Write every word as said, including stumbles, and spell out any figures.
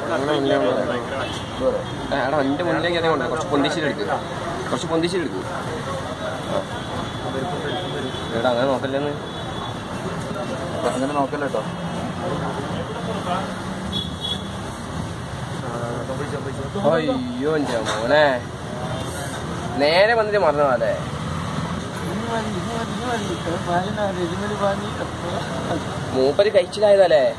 എടാ എൻ്റെ മുന്നിലേക്ക് അതേ കൊണ്ട് കുറച്ച് പൊന്തിച്ചിലെടുക്കുക കുറച്ച് പൊന്തിച്ചിലെടുക്കുക എടാ അങ്ങനെ നോക്കല്ലെന്ന് അങ്ങനെ നോക്കല്ല കേട്ടോ അയ്യോ എൻ്റെ മോനെ നേരെ വന്നിട്ട് മറന്നതല്ലേ മൂപ്പര് കഴിച്ചിലായതല്ലേ